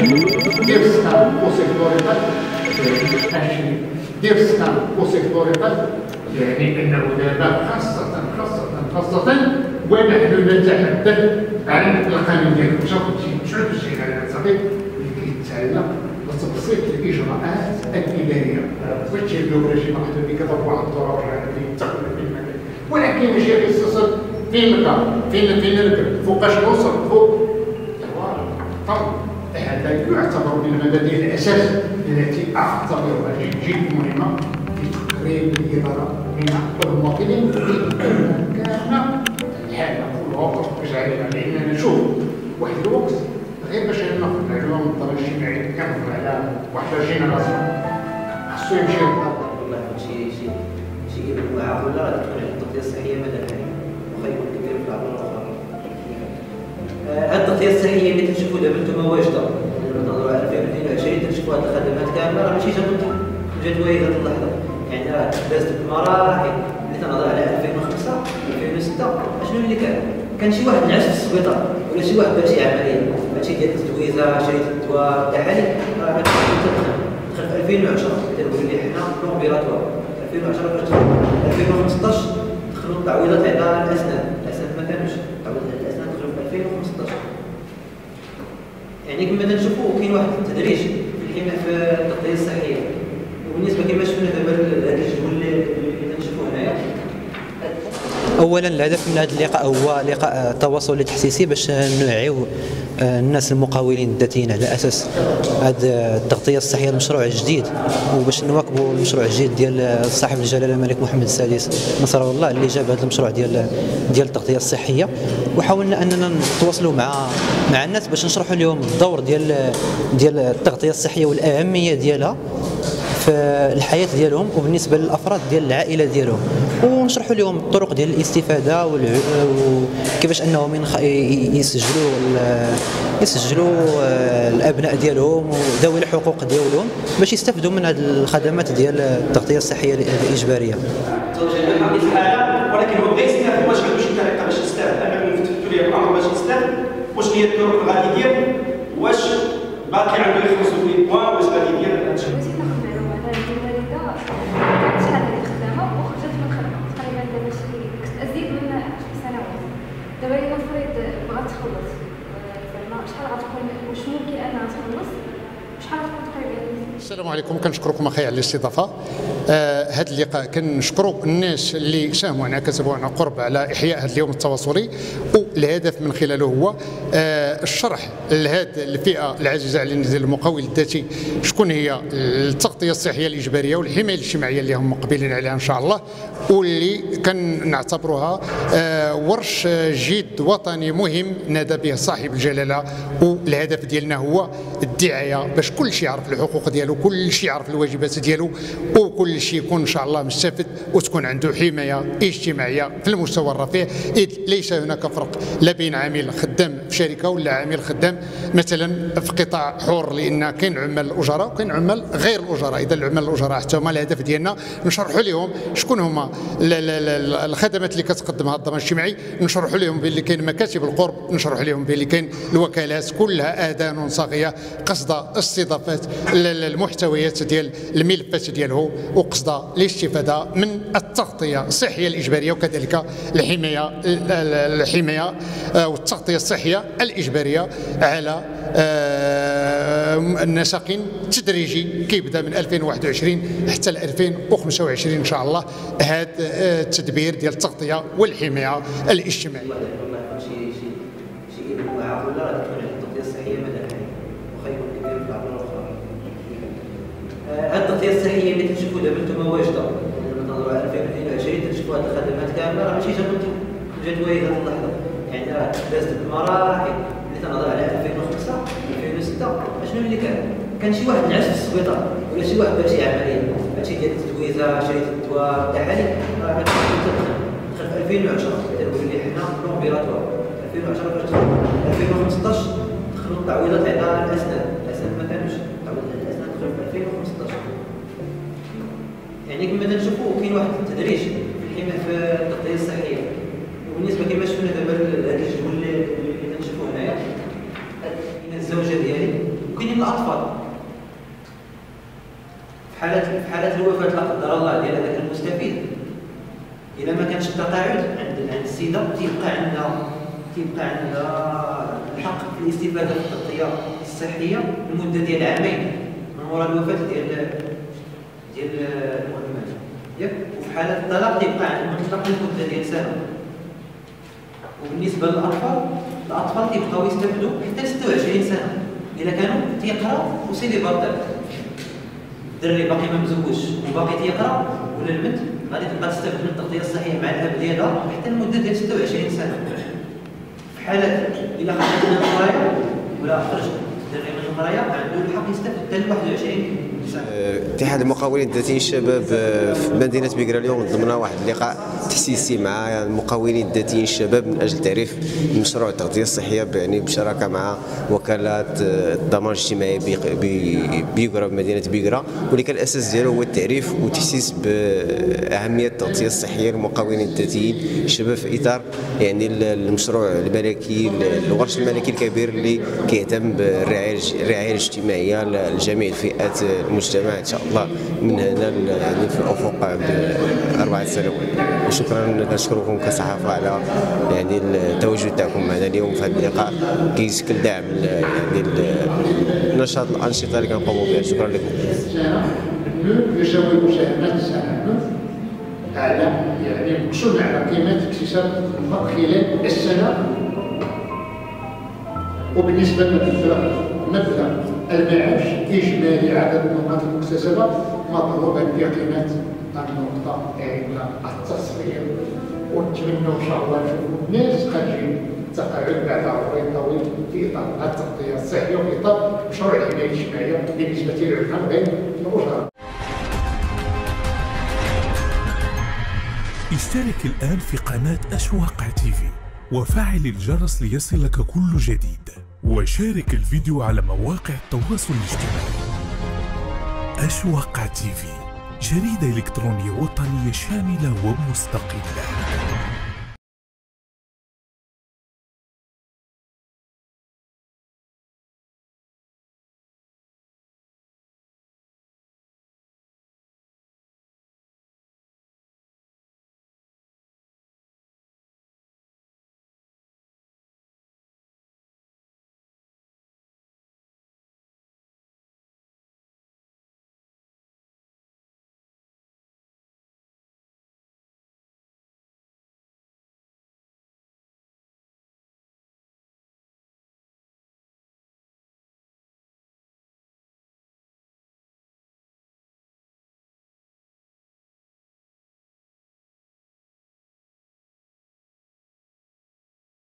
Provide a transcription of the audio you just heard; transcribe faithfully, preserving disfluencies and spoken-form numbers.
ديال السكان وسيكتوريتات يعني ديال السكان وسيكتوريتات يعني انه دابا خاصه خاصه خاصه ونحن نتحدث عن القانون ديال النشاط تشعب الشيء على الصغير اللي كيتعلق بتبسيط الاجراءات الاداريه باش يبداو رجيم محدود كذا بواحد الطرق اللي يتقبل في المكان ولكن ماشي غير السياسه فين لقى فين فين نركب فوقاش نوصل فوق طبعا هذا يعتبر من المبادئ الاساس التي اعتبرها جد جد مهمه في تقريب الاداره من حق المواطنين في كان الحاله في الواقع جعلنا لاننا نشوف واحد الوقت غير باش ناخذ معلومه من الطريق الاجتماعي كنهضر على واحد الجينيراسيون خصو يمشي والله شي شي شي معقول ولا غادي تكون التغطيه الصحيه مدى الحياه واخا يكون كبير في العمر الاخرى. هاد التغطيه الصحيه اللي كنشوفوا دابا نتوما واجده نهضروا على ألفين واثنين وعشرين كنشوفوا هاد الخدمات كامله راه ماشي جدوليه هاد اللحظه يعني راه دازت بمراحل اللي تنهضر على ألفين وخمسة ألفين وستة شنو اللي كان؟ كان شي واحد نعس في السبيطار ولا شي واحد دار شي عمليه هادشي ديال التدويزه شريت الدواء التحاليل راه هادشي دخل دخل في ألفين وعشرة كنقولوا لي حنا بلومبيراتوار ألفين وعشرة فاش دخل ألفين وخمسطاش دخلوا التعويضات على الاسنان الاسنان ما كانوش التعويضات على الاسنان دخلوا في ألفين وخمسطاش يعني كما تنشوفوا كاين واحد التدريج في الحمايه في التغطيه الصحيه وبالنسبه كما شفنا دابا هذا الجدول اللي تنشوفوه هنايا. اولا الهدف من هذا اللقاء هو لقاء تواصلي تحسيسي باش نوعيو الناس المقاولين الذاتيين على اساس هذه التغطيه الصحيه المشروع الجديد وباش نواكبوا المشروع الجديد ديال صاحب الجلاله الملك محمد السادس نصره الله اللي جاب هذا المشروع ديال ديال التغطيه الصحيه وحاولنا اننا نتواصلوا مع مع الناس باش نشرحوا لهم الدور ديال ديال التغطيه الصحيه والاهميه ديالها في الحياه ديالهم وبالنسبه للافراد ديال العائله ديالهم ونشرحوا لهم الطرق ديال الاستفاده وكيفاش انهم يسجلوا يسجلوا الابناء ديالهم وذوي الحقوق ديالهم باش يستافدوا من هذه الخدمات ديال التغطيه الصحيه الاجباريه. ولكن هو بغى يستافد واش عنده شي طريقه باش يستافد انا نفتحوا ليه الامر باش يستافد واش هي الطرق اللي غادي يدير واش باقي عنده يخلصوا في بوان واش غادي يدير هذا الشيء. دابا إلا نفرض بغات تخلص زعما شحال غتكون واش ممكن انها تخلص شحال غتكون تقريبا؟ السلام عليكم كنشكركم اخي على الاستضافه. هذا آه اللقاء كنشكروا الناس اللي ساهموا معنا كسبوا عنا قرب على احياء هذا اليوم التواصلي والهدف من خلاله هو آه الشرح لهذه الفئه العزيزه علينا ديال المقاول الذاتي شكون هي التغطيه الصحيه الاجباريه والحمايه الاجتماعيه اللي هم مقبلين عليها ان شاء الله واللي كنعتبروها آه ورش جد وطني مهم نادى به صاحب الجلاله والهدف ديالنا هو الدعايه باش كل شيء يعرف الحقوق ديالو كل شيء يعرف الواجبات ديالو وكل شيء يكون ان شاء الله مستفد وتكون عنده حمايه اجتماعيه في المستوى الرفيع اذ ليس هناك فرق لا بين عامل خدام في شركه ولا عامل خدام مثلا في قطاع حر لان كاين عمال الاجراء وكاين عمال غير الاجراء اذا العمال الاجراء حتى هما الهدف ديالنا نشرحوا لهم شكون هما الخدمات اللي كتقدمها الضمان الاجتماعي نشرحوا لهم باللي كاين مكاتب القرب نشرحوا لهم باللي كاين الوكالات كلها اذان صاغيه قصد استضافات المحتويات ديال الملفات ديالهم وقصد الاستفاده من التغطيه الصحيه الاجباريه وكذلك الحمايه الحمايه والتغطيه الصحيه الاجباريه على نسق تدريجي كيبدا من ألفين وواحد وعشرين حتى ل ألفين وخمسة وعشرين ان شاء الله هذا التدبير ديال التغطيه والحمايه الاجتماعيه. شي شي شي معقول ولا غادي تكون التغطيه الصحيه مدى الحياه واخا يكون كبير في العمر الاخرى. هاد التغطيه الصحيه اللي كتشوفوا دابا نتوما واجده نهضروا على ألفين واثنين وعشرين كتشوفوا هاد الخدمات كامله راه ماشي جدوليه هاد اللحظه يعني راه دازت بمراحل اللي تنهضر على ألفين وخمسة ألفين وستة شنو اللي كان؟ كان شي واحد نعس في السبيطار ولا شي واحد دار شي عمليه هادشي ديال التدويزه شريت الدواء التحاليل راه هادشي دخل دخل في ألفين وعشرة كنقولوا لي حنا بلومبيراتوار ألفين وعشرة فاش دخل ألفين وخمسطاش دخلوا التعويضات على الاسنان الاسنان ما كانوش التعويضات على الاسنان دخلوا في ألفين وخمسطاش يعني كما تنشوفوا كاين واحد التدريج في الحمايه في التغطيه الصحيه وبالنسبه كما شفنا دابا هذا الجدول اللي تنشوفوه هنايا كاين الزوجه ديالي وكاين الاطفال. في حاله في حاله الوفاه لا قدر الله ديال هذاك المستفيد، اذا ما كانش التقاعد عند عند السيده تيبقى عندها تيبقى عندها الحق في الاستفاده من التغطيه الصحيه لمده ديال عامين من وراء الوفاه ديال ديال المؤمن ياك. وفي حاله الطلاق تيبقى عند المطلق لمده ديال سنه. وبالنسبه للاطفال، الاطفال تيبقاو يستافدوا حتى ستة وعشرين سنه اذا كانوا تيقراو وسيدي بطل. الدري باقي ما مزوجش وباقي تيقرا، ولا البنت غادي تبقى تستافد من التغطيه الصحيه مع الاب ديالها حتى لمده ديال ستة وعشرين سنه. في حاله اذا خرجت من المرايا ولا خرج الدري من المرايا عنده الحق يستافد حتى ل واحد وعشرين سنه. اتحاد المقاولين الذاتيين الشباب في مدينه بيكرا اليوم ضمنا واحد اللقاء تحسيسي مع المقاولين الذاتيين الشباب من اجل تعريف مشروع التغطيه الصحيه، يعني بشراكه مع وكالات الضمان الاجتماعي بيكرا بمدينه بيكرا، واللي كان الاساس ديالو هو التعريف وتحسيس باهميه التغطيه الصحيه للمقاولين الذاتيين الشباب في اطار يعني المشروع الملكي الورش الملكي الكبير اللي كيهتم بالرعايه الرعايه الاجتماعيه لجميع الفئات المجتمع ان شاء الله من هنا يعني في الافق باربع سنوات. وشكرا كنشكركم كصحافه على يعني التواجد تاعكم معنا اليوم في هذا اللقاء، كيشكل دعم يعني النشاط الانشطه اللي كنقوموا بها. شكرا لكم. يساوي مساهمات السنه على يعني مقصود على قيمه اكتساب الفقر خلال السنه. وبالنسبه للمبدا مبدا المعاش اجمالي عدد النقاط المكتسبه مطلوبه بقيمه النقطه عند التصفيه. ونتمنوا ان شاء الله نشوفوا الناس خارجين التقاعد بعد عمر طويل في اطار التغطيه الصحيه وفي اطار مشروع الحمايه الاجتماعيه بالنسبه للعمال غير الاجراء. اشترك الآن في قناة أشواق تيفي وفعل الجرس ليصلك كل جديد، وشارك الفيديو على مواقع التواصل الاجتماعي. أشواق تيفي، جريدة إلكترونية وطنية شاملة ومستقلة.